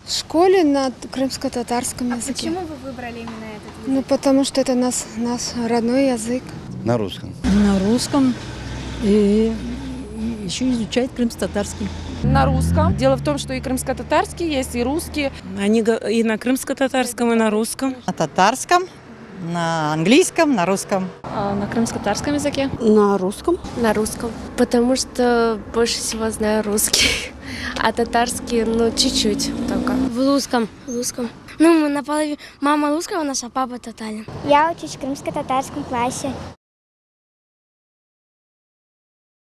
В школе на крымско-татарском языке. Почему вы выбрали именно этот язык? Потому что это наш родной язык. На русском. На русском и еще изучает крымско-татарский. На русском. Дело в том, что и крымско-татарский есть, и русский. Они и на крымско-татарском, и на русском. На татарском, на английском, на русском. На крымско-татарском языке? На русском. На русском, потому что больше всего знаю русский, а татарский, чуть-чуть только. В русском. Мы наполовину. Мама русская у нас, а папа татарин. Я учусь в крымско-татарском классе.